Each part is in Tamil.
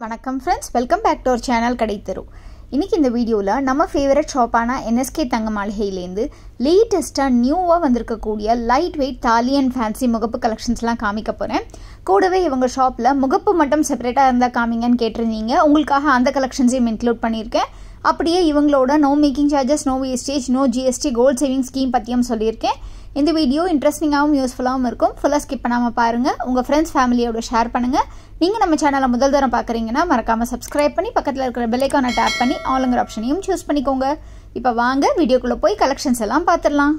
வணக்கம் friends, welcome back to our channel Kadai Theru. இன்னைக்கு இந்த வீடியோல நம்ம ஃபேவரட் ஷாப்பான NSK Thanga Maligai லேந்து லேட்டஸ்டா நியூவா வந்திருக்கக்கூடிய லைட் வெயிட் தாலி அண்ட் ஃபேன்சி முகப்பு கலெக்ஷன்ஸ்லாம் காமிக்க போறேன். கூடவே இவங்க ஷாப்ல முகப்பு மட்டும் செப்பரேட்டா இருந்தா காமிங்கன்னு கேட்டிருந்தீங்க. உங்களுக்காக அந்த கலெக்ஷன்ஸையும் இன்க்ளூட் பண்ணியிருக்கேன். அப்படியே இவங்களோட no making charges, no wastage, no GST gold saving scheme பத்தியும் சொல்லியிருக்கேன். இந்த வீடியோ இன்ட்ரெஸ்டிங்காகவும் யூஸ்ஃபுல்லாகவும் இருக்கும். ஃபுல்லாக ஸ்கிப் பண்ணாமல் பாருங்கள். உங்கள் ஃப்ரெண்ட்ஸ் ஃபேமிலியோட ஷேர் பண்ணுங்கள். நீங்கள் நம்ம சேனலை முதல் தரம் பார்க்குறீங்கன்னா மறக்காமல் சப்ஸ்கிரைப் பண்ணி பக்கத்தில் இருக்கிற பெல் ஐகானை டேப் பண்ணி ஆளுங்கிற ஆப்ஷனையும் சூஸ் பண்ணிக்கோங்க. இப்போ வாங்க வீடியோக்குள்ளே போய் கலெக்ஷன்ஸ் எல்லாம் பார்த்துடலாம்.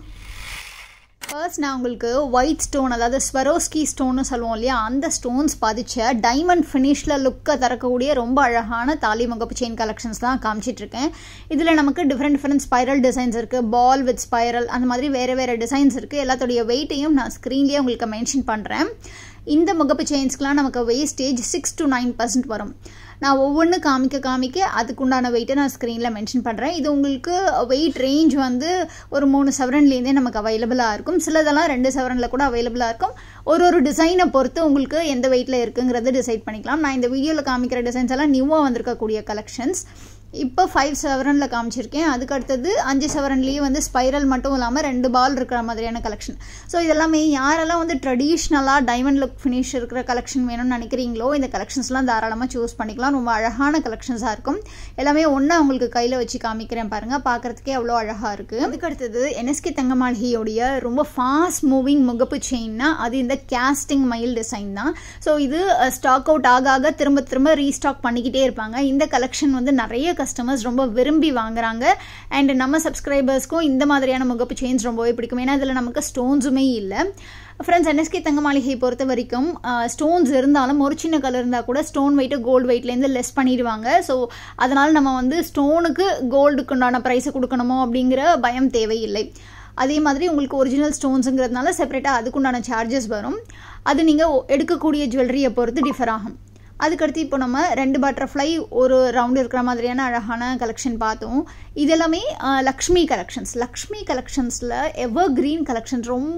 ஃபர்ஸ்ட் நான் உங்களுக்கு ஒயிட் ஸ்டோன், அதாவது ஸ்வரோஸ்கி ஸ்டோன்னு சொல்லுவோம் இல்லையா, அந்த ஸ்டோன்ஸ் பதிச்ச டைமண்ட் ஃபினிஷில் லுக்கை தரக்கூடிய ரொம்ப அழகான தாலி முகப்பு செயின் கலெக்ஷன்ஸ் தான் காமிச்சிட்ருக்கேன். இதில் நமக்கு டிஃப்ரெண்ட் ஸ்பைரல் டிசைன்ஸ் இருக்குது, பால் வித் ஸ்பைரல், அந்த மாதிரி வேறு டிசைன்ஸ் இருக்குது. எல்லாத்தோடைய வெயிட்டையும் நான் ஸ்க்ரீன்லேயே உங்களுக்கு மென்ஷன் பண்ணுறேன். இந்த முகப்பு செயின்ஸ்க்கெலாம் நமக்கு வேஸ்டேஜ் 6 to 9% வரும். நான் ஒவ்வொன்று காமிக்க அதுக்குண்டான வெயிட்டை நான் ஸ்க்ரீனில் மென்ஷன் பண்ணுறேன். இது உங்களுக்கு வெயிட் ரேஞ்ச் வந்து ஒரு 3 சவரன்லேருந்தே நமக்கு அவைலபிளாக இருக்கும். சிலதெல்லாம் 2 சவரனில் கூட அவைலபிளாக இருக்கும். ஒரு டிசைனை பொறுத்து உங்களுக்கு எந்த வெயிட்டில் இருக்குங்கிறத டிசைட் பண்ணிக்கலாம். நான் இந்த வீடியோவில் காமிக்கிற டிசைன்ஸ் எல்லாம் நியூவாக வந்திருக்கக்கூடிய கலெக்ஷன்ஸ். இப்போ 5 சவரனில் காமிச்சிருக்கேன். அதுக்கு அடுத்தது 5 சவரன்லேயே வந்து ஸ்பைரல் மட்டும் இல்லாமல் 2 பால் இருக்கிற மாதிரியான கலெக்ஷன். ஸோ இதெல்லாமே யாரெல்லாம் வந்து ட்ரெடிஷ்னலாக டைமண்ட் லுக் ஃபினிஷ் இருக்கிற கலெக்ஷன் வேணும்னு நினைக்கிறீங்களோ இந்த கலெக்ஷன்ஸ்லாம் தாராளமாக சூஸ் பண்ணிக்கலாம். ரொம்ப அழகான கலெக்ஷன்ஸாக இருக்கும். எல்லாமே ஒன்றா உங்களுக்கு கையில் வச்சு காமிக்கிறேன் பாருங்கள். பார்க்குறதுக்கே அவ்வளோ அழகாக இருக்குது. அதுக்கு அடுத்தது NSK Thanga Maligai ரொம்ப ஃபாஸ்ட் மூவிங் முகப்பு செயின்னா அது இந்த கேஸ்டிங் மயில் டிசைன் தான். ஸோ இது ஸ்டாக் அவுட் ஆக திரும்ப ரீஸ்டாக் பண்ணிக்கிட்டே இருப்பாங்க. இந்த கலெக்ஷன் வந்து நிறைய கஸ்டமர்ஸ் ரொம்ப விரும்பி வாங்குறாங்க. அண்ட் நம்ம சப்ஸ்கிரைபர்ஸ்க்கும் இந்த மாதிரியான முகப்பு செயின்ஸ் ரொம்பவே பிடிக்கும். ஏன்னா இதில் நமக்கு ஸ்டோன்ஸுமே இல்லை. ஃப்ரெண்ட்ஸ், NSK Thanga Maligai பொறுத்த வரைக்கும் ஸ்டோன்ஸ் இருந்தாலும் ஒரு சின்ன கலர் இருந்தால் கூட ஸ்டோன் வெயிட்டு கோல்டு வெயிட்லேருந்து லெஸ் பண்ணிடுவாங்க. ஸோ அதனால் நம்ம வந்து ஸ்டோனுக்கு கோல்டுக்கு உண்டான ப்ரைஸை கொடுக்கணுமோ அப்படிங்கிற பயம் தேவையில்லை. அதே மாதிரி உங்களுக்கு ஒரிஜினல் ஸ்டோன்ஸுங்கிறதுனால செப்பரேட்டாக அதுக்குண்டான சார்ஜஸ் வரும். அது நீங்கள் எடுக்கக்கூடிய ஜுவல்லரியை பொறுத்து டிஃபர் ஆகும். அதுக்கடுத்து இப்போ நம்ம 2 பட்டர்ஃப்ளை ஒரு ரவுண்டு இருக்கிற மாதிரியான அழகான கலெக்ஷன் பார்த்தோம். இதெல்லாமே லக்ஷ்மி கலெக்ஷன்ஸில் எவர் கிரீன் கலெக்ஷன்ஸ் ரொம்ப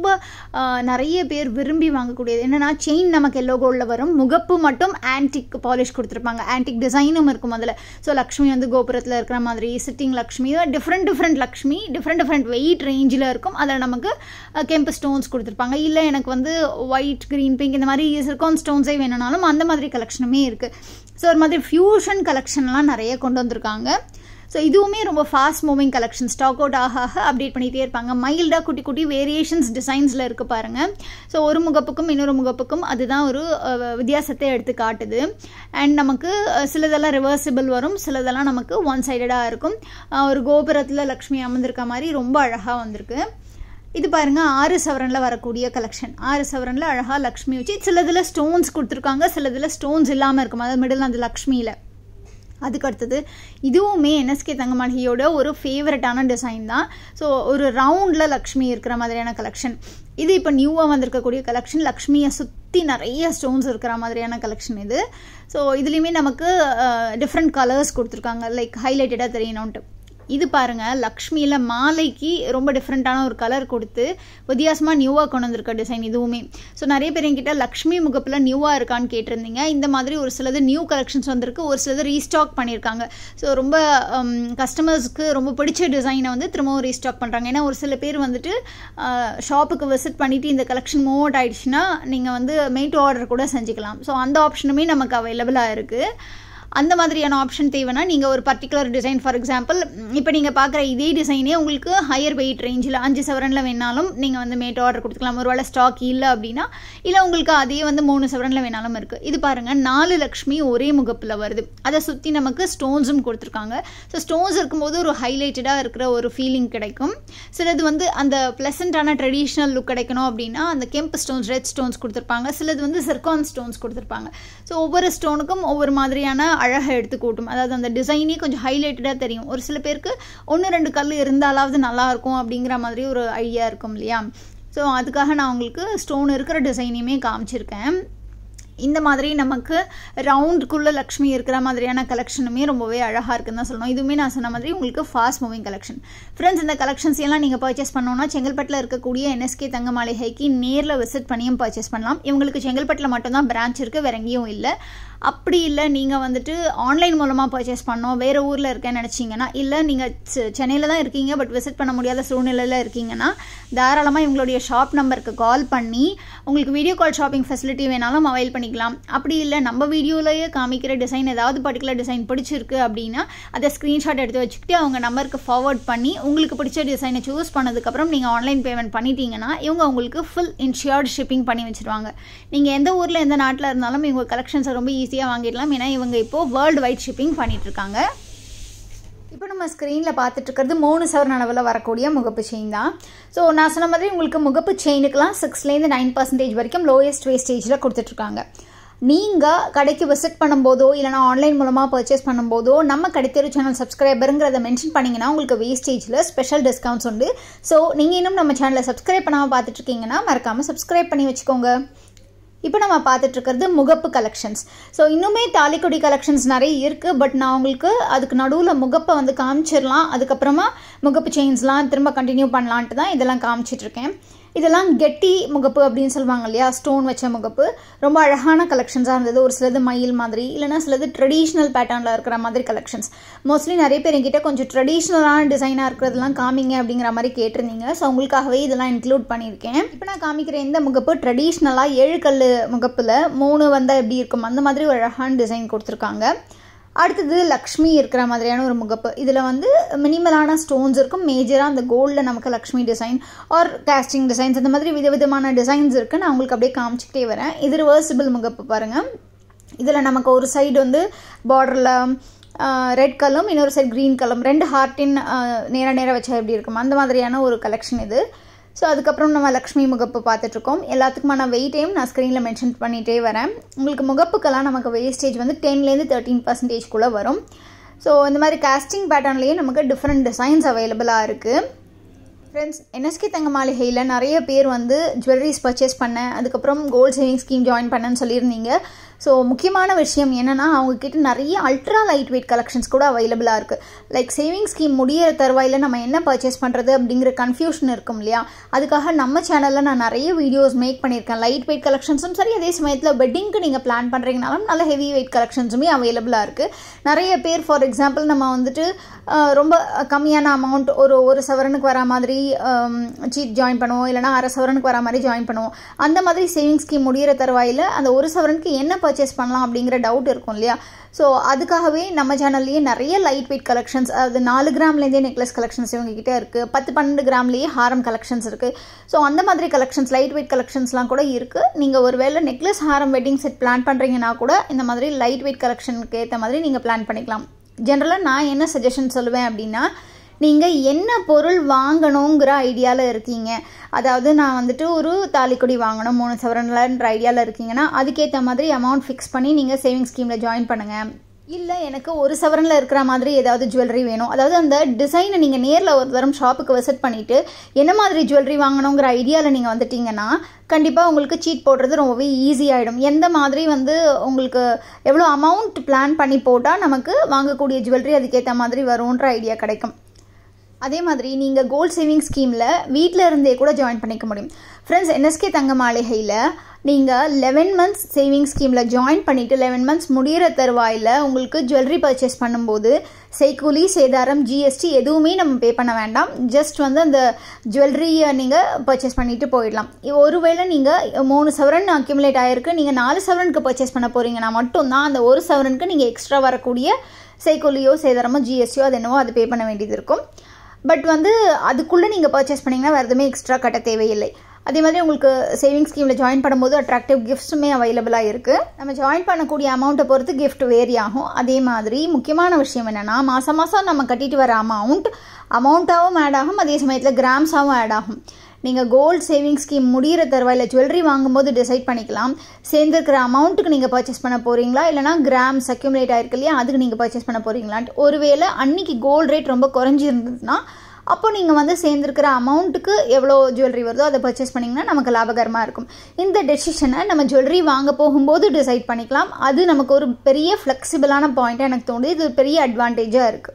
நிறைய பேர் விரும்பி வாங்கக்கூடியது. என்னென்னா செயின் நமக்கு எல்லோ கோல்டில் வரும், முகப்பு மட்டும் ஆன்டிக் பாலிஷ் கொடுத்துருப்பாங்க, ஆன்டிக் டிசைனும் இருக்கும் அதில். ஸோ லக்ஷ்மி வந்து கோபுரத்தில் இருக்கிற மாதிரி, sitting Lakshmi, different Lakshmi different weight ரேஞ்சில் இருக்கும். அதில் நமக்கு கெம்பு ஸ்டோன்ஸ் கொடுத்துருப்பாங்க. இல்லை எனக்கு வந்து ஒயிட், க்ரீன், பிங்க் இந்த மாதிரி சிர்கான் ஸ்டோன்ஸே வேணும்னாலும் அந்த மாதிரி கலெக்ஷனுமே இருக்குது. ஸோ ஒரு மாதிரி ஃபியூஷன் கலெக்ஷன்லாம் நிறைய கொண்டு வந்திருக்காங்க. ஸோ இதுவுமே ரொம்ப fast moving collection. Stock out ஆக அப்டேட் பண்ணிகிட்டே இருப்பாங்க. மைல்டாக குட்டி வேரியேஷன்ஸ் டிசைன்ஸில் இருக்குது பாருங்கள். ஸோ ஒரு முகப்புக்கும் இன்னொரு முகப்புக்கும் அதுதான் ஒரு வித்தியாசத்தை எடுத்து காட்டுது. அண்ட் நமக்கு சிலதெல்லாம் ரிவர்சிபிள் வரும், சிலதெல்லாம் நமக்கு ஒன் சைடடாக இருக்கும். ஒரு கோபுரத்தில் லக்ஷ்மி அமர்ந்திருக்க மாதிரி ரொம்ப அழகாக வந்திருக்கு. இது பாருங்க 6 சவரனில் வரக்கூடிய கலெக்ஷன். 6 சவரனில் அழகாக லக்ஷ்மி வச்சு சிலதில் ஸ்டோன்ஸ் கொடுத்துருக்காங்க, சிலதில் ஸ்டோன்ஸ் இல்லாமல் இருக்கும். அதாவது மிடில் அந்த லக்ஷ்மியில். அதுக்கு அடுத்தது இதுவுமே NSK Thanga Maligai ஒரு ஃபேவரட்டான டிசைன் தான். ஸோ ஒரு ரவுண்டில் லக்ஷ்மி இருக்கிற மாதிரியான கலெக்ஷன். இது இப்போ நியூவாக வந்திருக்கக்கூடிய கலெக்ஷன். லக்ஷ்மியை சுற்றி நிறைய ஸ்டோன்ஸ் இருக்கிற மாதிரியான கலெக்ஷன் இது. ஸோ இதுலேயுமே நமக்கு டிஃப்ரெண்ட் கலர்ஸ் கொடுத்துருக்காங்க, லைக் ஹைலைட்டடாக தெரியணுன்ட்டு. இது பாருங்கள், லக்ஷ்மியில் மாலைக்கு ரொம்ப டிஃப்ரெண்ட்டான ஒரு கலர் கொடுத்து வித்தியாசமாக நியூவாக கொண்டு வந்திருக்க டிசைன் இதுவுமே. ஸோ நிறைய பேர் என்கிட்ட லக்ஷ்மி முகப்பில் நியூவாக இருக்கான்னு கேட்டிருந்தீங்க. இந்த மாதிரி ஒரு சிலது நியூ கலெக்ஷன்ஸ் வந்திருக்கு, ஒரு சிலது ரீஸ்டாக் பண்ணியிருக்காங்க. ஸோ ரொம்ப கஸ்டமர்ஸ்க்கு ரொம்ப பிடிச்ச டிசைனை வந்து திரும்பவும் ரீஸ்டாக் பண்ணுறாங்க. ஏன்னா ஒரு சில பேர் வந்துட்டு ஷாப்புக்கு விசிட் பண்ணிவிட்டு இந்த கலெக்ஷன் மூவ் அவுட் ஆகிடுச்சுன்னா நீங்கள் வந்து மேட் டு ஆர்டர் கூட செஞ்சுக்கலாம். ஸோ அந்த ஆப்ஷனுமே நமக்கு அவைலபிளாக இருக்குது. அந்த மாதிரியான ஆப்ஷன் தேவைன்னா நீங்கள் ஒரு பர்டிகுலர் டிசைன், ஃபார் எக்ஸாம்பிள் இப்போ நீங்கள் பார்க்குற இதே டிசைனே உங்களுக்கு ஹையர் வெயிட் ரேஞ்சில் 5 சவரனில் வேணாலும் நீங்கள் வந்து மேட் ஆர்டர் கொடுத்துக்கலாம். ஒரு வேளை ஸ்டாக் இல்லை அப்படின்னா, இல்லை உங்களுக்கு அதே வந்து 3 சவரனில் வேணாலும் இருக்குது. இது பாருங்கள், 4 லக்ஷ்மி ஒரே முகப்பில் வருது. அதை சுற்றி நமக்கு ஸ்டோன்ஸும் கொடுத்துருக்காங்க. ஸோ ஸ்டோன்ஸ் இருக்கும்போது ஒரு ஹைலைட்டடாக இருக்கிற ஒரு ஃபீலிங் கிடைக்கும். சிலது வந்து அந்த ப்ளசண்ட்டான ட்ரெடிஷ்னல் லுக் கிடைக்கணும் அப்படின்னா அந்த கெம்பு ஸ்டோன்ஸ், ரெட் ஸ்டோன்ஸ் கொடுத்துருப்பாங்க. சிலது வந்து சிர்கான் ஸ்டோன்ஸ் கொடுத்துருப்பாங்க. ஸோ ஒவ்வொரு ஸ்டோனுக்கும் ஒவ்வொரு மாதிரியான அழகாக எடுத்து கூட்டும். அதாவது அந்த டிசைனே கொஞ்சம் ஹைலைட்டடாக தெரியும். ஒரு சில பேருக்கு 1-2 கல் இருந்தாலாவது நல்லாயிருக்கும் அப்படிங்கிற மாதிரி ஒரு ஐடியா இருக்கும் இல்லையா. ஸோ அதுக்காக நான் உங்களுக்கு ஸ்டோன் இருக்கிற டிசைனையுமே காமிச்சிருக்கேன். இந்த மாதிரி நமக்கு ரவுண்டுக்குள்ளே லக்ஷ்மி இருக்கிற மாதிரியான கலெக்ஷனுமே ரொம்பவே அழகாக இருக்குன்னு தான் சொல்லணும். இதுவுமே நான் சொன்ன மாதிரி உங்களுக்கு ஃபாஸ்ட் மூவிங் கலெக்ஷன். ஃப்ரெண்ட்ஸ், இந்த கலெக்ஷன்ஸ் எல்லாம் நீங்கள் பர்ச்சேஸ் பண்ணோன்னா செங்கல்பட்டில் இருக்கக்கூடிய NSK Thanga Maligai நேரில் விசிட் பண்ணியும் பர்ச்சேஸ் பண்ணலாம். இவங்களுக்கு செங்கல்பட்டில் மட்டும்தான் பிரான்ச் இருக்குது, வேற எங்கேயும் இல்லை. அப்படி இல்லை நீங்கள் வந்துட்டு ஆன்லைன் மூலமாக பர்ச்சேஸ் பண்ணோம் வேறு ஊரில் இருக்கேன்னு நினச்சிங்கன்னா, இல்லை நீங்கள் சென்னையில் தான் இருக்கீங்க பட் விசிட் பண்ண முடியாத சூழ்நிலையில் இருக்கீங்கன்னா தாராளமாக இவங்களுடைய ஷாப் நம்பருக்கு கால் பண்ணி உங்களுக்கு வீடியோ கால் ஷாப்பிங் ஃபெசிலிட்டி வேணாலும் அவைல் பண்ணிக்கலாம். அப்படி இல்லை நம்ம வீடியோலேயே காமிக்கிற டிசைன் ஏதாவது பர்டிகுலர் டிசைன் பிடிச்சிருக்கு அப்படின்னா அதை ஸ்க்ரீன்ஷாட் எடுத்து வச்சுக்கிட்டு அவங்க நம்பருக்கு ஃபார்வர்ட் பண்ணி உங்களுக்கு பிடிச்ச டிசைனை சூஸ் பண்ணதுக்கப்புறம் நீங்கள் ஆன்லைன் பேமெண்ட் பண்ணிட்டீங்கன்னா இவங்க உங்களுக்கு ஃபுல் இன்ஷியர்ட் ஷிப்பிங் பண்ணி வச்சுருவாங்க. நீங்கள் எந்த ஊரில் எந்த நாட்டில் இருந்தாலும் இவங்க கலெக்ஷன்ஸை ரொம்ப ஈஸியாக வாங்கிடலாம். ஏன்னா இவங்க இப்போது வேர்ல்டு வைட் ஷிப்பிங் பண்ணிகிட்ருக்காங்க. இப்போ நம்ம ஸ்க்ரீனில் பார்த்துட்டு இருக்கிறது 3 சவரன் அளவில் வரக்கூடிய முகப்பு செயின் தான். ஸோ நான் சொன்ன மாதிரி உங்களுக்கு முகப்பு செயினுக்கெலாம் 6லேருந்து 9% வரைக்கும் லோயஸ்ட் வேஸ்டேஜில் கொடுத்துட்ருக்காங்க. நீங்கள் கடைக்கு விசிட் பண்ணும்போதோ இல்லைனா ஆன்லைன் மூலமாக பர்ச்சேஸ் பண்ணும்போதோ நம்ம கடை தெரு சேனல் சப்ஸ்கிரைபருங்கிறத மென்ஷன் பண்ணிங்கன்னா உங்களுக்கு வேஸ்டேஜில் ஸ்பெஷல் டிஸ்கவுண்ட்ஸ் உண்டு. ஸோ நீங்கள் இன்னும் நம்ம சேனலை சப்ஸ்கிரைப் பண்ணாமல் பார்த்துட்ருக்கீங்கன்னா மறக்காமல் சப்ஸ்கிரைப் பண்ணி வச்சுக்கோங்க. இப்போ நம்ம பார்த்துட்ருக்கிறது முகப்பு கலெக்ஷன்ஸ். ஸோ இன்னுமே தாலிக்கொடி கலெக்ஷன்ஸ் நிறைய இருக்குது. பட் நான் உங்களுக்கு அதுக்கு நடுவில் முகப்பை வந்து காமிச்சிடலாம், அதுக்கப்புறமா முகப்பு செயின்ஸ்லாம் திரும்ப கண்டினியூ பண்ணலான்ட்டு தான் இதெல்லாம் காமிச்சிட்ருக்கேன். இதெல்லாம் கெட்டி முகப்பு அப்படின்னு சொல்லுவாங்க இல்லையா, ஸ்டோன் வச்ச முகப்பு. ரொம்ப அழகான கலெக்ஷன்ஸாக இருந்தது. ஒரு சிலது மயில் மாதிரி, இல்லைனா சிலது ட்ரெடிஷ்னல் பேட்டர்னில் இருக்கிற மாதிரி கலெக்ஷன்ஸ். மோஸ்ட்லி நிறைய பேர் என்கிட்ட கொஞ்சம் ட்ரெடிஷ்னலான டிசைனாக இருக்கிறதுலாம் காமிங்க அப்படிங்கிற மாதிரி கேட்டிருந்தீங்க. ஸோ உங்களுக்காகவே இதெல்லாம் இன்க்ளூட் பண்ணியிருக்கேன். இப்போ நான் காமிக்கிற இந்த முகப்பு ட்ரெடிஷ்னலாக 7 கல் முகப்பில் 3 வந்தால் எப்படி இருக்கும் அந்த மாதிரி ஒரு அழகான டிசைன் கொடுத்துருக்காங்க. அடுத்தது லக்ஷ்மி இருக்கிற மாதிரியான ஒரு முகப்பு. இதில் வந்து மினிமலான ஸ்டோன்ஸ் இருக்கும். மேஜராக அந்த கோல்டில் நமக்கு Lakshmi design or casting designs அந்த மாதிரி விதவிதமான டிசைன்ஸ் இருக்குது. நான் உங்களுக்கு அப்படியே காமிச்சிக்கிட்டே வரேன். இது ரிவர்சிபிள் முகப்பு பாருங்கள். இதில் நமக்கு ஒரு சைடு வந்து பார்டரில் ரெட் கலரும் இன்னொரு சைடு க்ரீன் கலரும் 2 ஹார்ட்டின் நேராக வச்சா எப்படி இருக்கும் அந்த மாதிரியான ஒரு கலெக்ஷன் இது. ஸோ அதுக்கப்புறம் நம்ம லக்ஷ்மி முகப்பு பார்த்துட்ருக்கோம். எல்லாத்துக்குமான வெயிட்டையும் நான் ஸ்க்ரீனில் மென்ஷன் பண்ணிகிட்டே வரேன். உங்களுக்கு முகப்புக்கெல்லாம் நமக்கு வேஸ்டேஜ் வந்து 10லேருந்து 13% வரும். ஸோ இந்த மாதிரி காஸ்டிங் பேட்டர்ன்லேயே நமக்கு டிஃப்ரெண்ட் டிசைன்ஸ் அவைலபிளாக இருக்குது. ஃப்ரெண்ட்ஸ், என்எஸ்கே தங்க மாளிகையில் நிறைய பேர் வந்து ஜுவல்லரிஸ் பர்ச்சேஸ் பண்ணேன், அதுக்கப்புறம் கோல்டு சேவிங் ஸ்கீம் ஜாயின் பண்ணேன்னு சொல்லியிருந்தீங்க. ஸோ முக்கியமான விஷயம் என்னென்னா அவங்கக்கிட்ட நிறைய அல்ட்ரா லைட் வெயிட் கலெக்ஷன்ஸ் கூட அவைலபிளாக இருக்குது. லைக் சேவிங் ஸ்கீம் முடியிற தருவாயில் நம்ம என்ன பர்ச்சேஸ் பண்ணுறது அப்படிங்கிற கன்ஃபியூஷன் இருக்கும் இல்லையா, அதுக்காக நம்ம சேனலில் நான் நிறைய வீடியோஸ் மேக் பண்ணியிருக்கேன். லைட் வெயிட் கலெக்ஷன்ஸும் சரி, அதே சமயத்தில் வெட்டிங்க்கு நீங்கள் பிளான் பண்ணுறீங்கனாலும் நல்ல ஹெவி வெயிட் கலெக்ஷன்ஸுமே அவைலபிளாக இருக்குது. நிறைய பேர் ஃபார் எக்ஸாம்பிள் நம்ம வந்துட்டு ரொம்ப கம்மியான அமௌண்ட் ஒரு சவரனுக்கு வர மாதிரி சீட் ஜாயின் பண்ணுவோம், இல்லைனா அரை சவரனுக்கு வர மாதிரி ஜாயின் பண்ணுவோம். அந்த மாதிரி சேவிங் ஸ்கீம் முடிகிற தருவாயில் அந்த ஒரு சவரனுக்கு என்ன பர்ச்சேஸ் பண்ணலாம் அப்படிங்கிற டவுட் இருக்கும் இல்லையா. ஸோ அதுக்காகவே நம்ம சேனல்லேயே நிறைய லைட் வெயிட் கலெக்ஷன்ஸ், அது 4 கிராம்லேருந்தே நெக்லஸ் கலெக்ஷன்ஸ் இவங்ககிட்ட இருக்குது. 10-12 கிராம்லேயே ஹாரம் கலெக்ஷன்ஸ் இருக்குது. ஸோ அந்த மாதிரி கலெக்ஷன்ஸ் லைட் வெயிட் கலெக்ஷன்ஸ்லாம் கூட இருக்குது. நீங்கள் ஒரு வேளை நெக்லஸ் ஹாரம் வெட்டிங் செட் பிளான் பண்ணுறீங்கன்னா கூட இந்த மாதிரி லைட் வெயிட் கலெக்ஷனுக்கு ஏற்ற மாதிரி நீங்கள் பிளான் பண்ணிக்கலாம். ஜென்ரலாக நான் என்ன சஜஷன் சொல்லுவேன் அப்படின்னா, நீங்கள் என்ன பொருள் வாங்கணுங்கிற ஐடியாவில் இருக்கீங்க, அதாவது நான் வந்துட்டு ஒரு தாலிக்கொடி வாங்கணும் 3 சவரன்லன்ற ஐடியாவில் இருக்கீங்கன்னா அதுக்கேற்ற மாதிரி அமௌண்ட் ஃபிக்ஸ் பண்ணி நீங்கள் சேவிங் ஸ்கீமில் ஜாயின் பண்ணுங்கள். இல்லை எனக்கு 1 சவரனில் இருக்கிற மாதிரி ஏதாவது ஜுவல்லரி வேணும், அதாவது அந்த டிசைனை நீங்கள் நேரில் ஒரு தரம் ஷாப்புக்கு விசிட் பண்ணிவிட்டு என்ன மாதிரி ஜுவல்லரி வாங்கணுங்கிற ஐடியாவில் நீங்கள் வந்துட்டிங்கன்னா கண்டிப்பாக உங்களுக்கு சீட் போடுறது ரொம்பவே ஈஸியாகிடும். எந்த மாதிரி வந்து உங்களுக்கு எவ்வளோ அமௌண்ட் பிளான் பண்ணி போட்டால் நமக்கு வாங்கக்கூடிய ஜுவல்லரி அதுக்கேற்ற மாதிரி வரும்ன்ற ஐடியா கிடைக்கும். அதே மாதிரி நீங்கள் கோல்ட் சேவிங் ஸ்கீமில் வீட்டில் இருந்தே கூட ஜாயின் பண்ணிக்க முடியும். ஃப்ரெண்ட்ஸ், என்எஸ்கே தங்க மாளிகையில் நீங்கள் 11 மந்த்ஸ் சேவிங் ஸ்கீமில் ஜாயின் பண்ணிவிட்டு 11 மந்த்ஸ் முடிகிற தருவாயில் உங்களுக்கு ஜுவல்லரி பர்ச்சேஸ் பண்ணும்போது செய்கூலி சேதாரம் ஜிஎஸ்டி எதுவுமே நம்ம பே பண்ண வேண்டாம். ஜஸ்ட் வந்து அந்த ஜுவல்லரியை நீங்கள் பர்ச்சேஸ் பண்ணிவிட்டு போயிடலாம். ஒருவேளை நீங்கள் 3 சவரன் அக்யூமுலேட் ஆகிருக்கு, நீங்கள் 4 சவரனுக்கு பர்ச்சேஸ் பண்ண போகிறீங்கன்னா மட்டும்தான் அந்த 1 சவரனுக்கு நீங்கள் எக்ஸ்ட்ரா வரக்கூடிய செய்கூலியோ சேதாரமோ ஜிஎஸ்டியோ அது என்னவோ அது பே பண்ண வேண்டியது இருக்கும். பட் வந்து அதுக்குள்ளே நீங்கள் பர்ச்சேஸ் பண்ணிங்கன்னா வேறு எதுவுமே எக்ஸ்ட்ரா கட்ட தேவையில்லை. அதே மாதிரி உங்களுக்கு சேவிங் ஸ்கீமில் ஜாயின் பண்ணும்போது அட்ராக்டிவ் கிஃப்ட்ஸுமே அவைலபிளாக இருக்குது. நம்ம ஜாயின் பண்ணக்கூடிய அமௌண்ட்டை பொறுத்து கிஃப்ட் வேரி ஆகும். அதே மாதிரி முக்கியமான விஷயம் என்னென்னா, மாதம் மாதம் நம்ம கட்டிட்டு வர அமௌண்ட்டாகவும் ஆட் ஆகும், அதே சமயத்தில் கிராம்ஸாகவும் ஆட் ஆகும். நீங்கள் கோல்டு சேவிங் ஸ்கீம் முடிகிற தருவாயில் ஜுவல்லரி வாங்கும்போது டிசைட் பண்ணிக்கலாம், சேர்ந்துருக்கிற அமௌண்ட்டுக்கு நீங்கள் பர்ச்சேஸ் பண்ண போகிறீங்களா, இல்லைனா கிராம்ஸ் அக்யூமுலேட் ஆகிருக்கு இல்லையா அதுக்கு நீங்கள் பர்ச்சேஸ் பண்ண போகிறீங்களான்ட்டு. ஒருவேளை அன்றைக்கி கோல்டு ரேட் ரொம்ப குறைஞ்சிருந்ததுன்னா அப்போ நீங்கள் வந்து சேர்ந்துருக்கிற அமௌண்ட்டுக்கு எவ்வளோ ஜுவல்லரி வருதோ அதை பர்ச்சேஸ் பண்ணிங்கன்னா நமக்கு லாபகரமாக இருக்கும். இந்த டெசிஷனை நம்ம ஜுவல்லரி வாங்க போகும்போது டிசைட் பண்ணிக்கலாம். அது நமக்கு ஒரு பெரிய ஃப்ளெக்சிபிளான பாயிண்ட்டாக எனக்கு தோணுது. இது ஒரு பெரிய அட்வான்டேஜாக இருக்குது.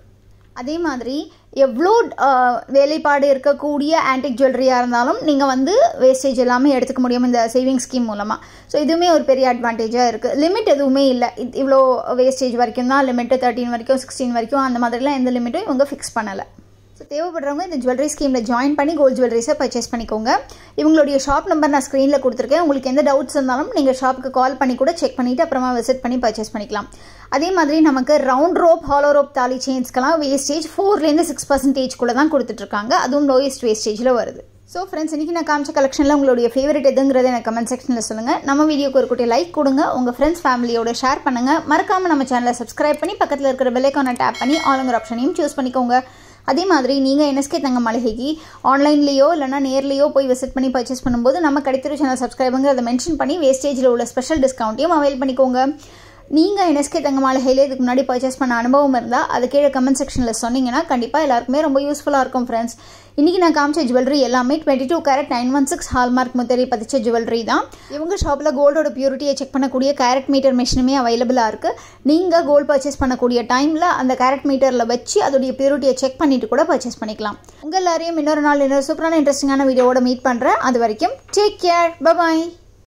அதே மாதிரி எவ்வளோ வேலைப்பாடு இருக்கக்கூடிய ஆன்டிக் ஜுவல்லரியாக இருந்தாலும் நீங்கள் வந்து வேஸ்டேஜ் எல்லாமே எடுத்துக்க முடியும் இந்த சேவிங் ஸ்கீம் மூலமாக. ஸோ இதுவுமே ஒரு பெரிய அட்வான்டேஜாக இருக்குது. லிமிட் எதுவுமே இல்லை, இவ்வளோ வேஸ்டேஜ் வரைக்கும் தான் லிமிட்டு, 13 வரைக்கும் 16 வரைக்கும் அந்த மாதிரிலாம் எந்த லிமிட்டும் இவங்க ஃபிக்ஸ் பண்ணலை. ஸோ தேவைப்படுறவங்க இந்த ஜுவல்லரி ஸ்கீமில் ஜாயின் பண்ணி கோல்டு ஜுவல்லரிஸை பர்ச்சேஸ் பண்ணிக்கோங்க. இவங்களுடைய ஷாப் நம்பர் நான் ஸ்க்ரீனில் கொடுத்துருக்கேன். உங்களுக்கு எந்த டவுட்ஸ் இருந்தாலும் நீங்கள் ஷாப்புக்கு கால் பண்ணி கூட செக் பண்ணிவிட்டு அப்புறமா விசிட் பண்ணி பர்ச்சேஸ் பண்ணிக்கலாம். அதே மாதிரி நமக்கு ரவுண்ட் ரோப், ஹாலோ ரோப் தாலி செயின்ஸ்க்கெல்லாம் வேஸ்டேஜ் 4லேருந்து 6% தான் கொடுத்துட்ருக்காங்க. அதுவும் லோயஸ்ட் வேஸ்டேஜில் வருது. ஸோ ஃப்ரெண்ட்ஸ், இன்றைக்கி நான் காமிச்ச கலெக்ஷனில் உங்களுடைய ஃபேவரட் எதுங்கிறத எனக்கு கமெண்ட் செக்ஷனில் சொல்லுங்கள். நம்ம வீடியோக்கு ஒரு குட்டி லைக் கொடுங்க, உங்கள் ஃப்ரெண்ட்ஸ் ஃபேமிலியோட ஷேர் பண்ணுங்கள். மறக்காமல் நம்ம சேனலை சப்ஸ்கிரைப் பண்ணி பக்கத்தில் இருக்கிற பெல் ஐகானை டேப் பண்ணி ஆளுங்கிற ஆப்ஷனையும் சூஸ் பண்ணிக்கோங்க. அதே மாதிரி நீங்கள் NSK தங்க மளிகைக்கு ஆன்லைன்லேயோ இல்லைனா நேர்லேயோ போய் விசிட் பண்ணி பர்ச்சேஸ் பண்ணும்போது நம்ம கடை தெரு சேனல் சப்ஸ்கிரைபுங்கிறத மென்ஷன் பண்ணி வேஸ்டேஜில் உள்ள ஸ்பெஷல் டிஸ்கவுண்ட்டையும் அவைல் பண்ணிக்கோங்க. நீங்கள் NSK தங்க மளிகையில் இதுக்கு முன்னாடி பர்ச்சேஸ் பண்ண அனுபவம் இருந்தால் அது கீழே கமெண்ட் செக்ஷனில் சொன்னீங்கன்னா கண்டிப்பாக எல்லாருக்குமே ரொம்ப யூஸ்ஃபுல்லாக இருக்கும் ஃப்ரெண்ட்ஸ். இன்றைக்கி நான் காமிச்ச ஜுவல்லரி எல்லாமே 22 கேரட் 916 ஹால்மார்க் முத்திரை பதிச்ச ஜுவல்லரி தான். இவங்க ஷாப்பில் கோல்டோட பியூரிட்டியை செக் பண்ணக்கூடிய கேரட் மீட்டர் மிஷினுமே அவைலபிளாக இருக்குது. நீங்கள் கோல்டு பர்ச்சேஸ் பண்ணக்கூடிய டைமில் அந்த கேரட் மீட்டரில் வச்சு அதோடைய பியூரிட்டியை செக் பண்ணிவிட்டு கூட பர்ச்சேஸ் பண்ணிக்கலாம். உங்கள் எல்லாரையும் இன்னொரு நாள் இன்னொரு சூப்பரான இன்ட்ரெஸ்டிங்கான வீடியோவோட மீட் பண்ணுறேன். அது வரைக்கும் டேக் கேர், பை பாய்.